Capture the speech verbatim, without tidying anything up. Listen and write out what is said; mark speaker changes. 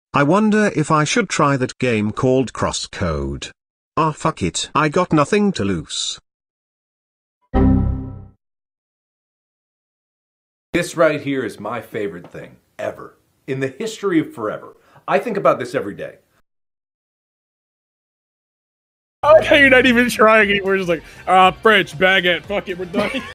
Speaker 1: I wonder if I should try that game called CrossCode. Ah, fuck it, I got nothing to lose.
Speaker 2: This right here is my favorite thing ever in the history of forever. I think about this every day.
Speaker 3: Okay, you're not even trying anymore. Just like, ah, French, baguette, fuck it, we're done.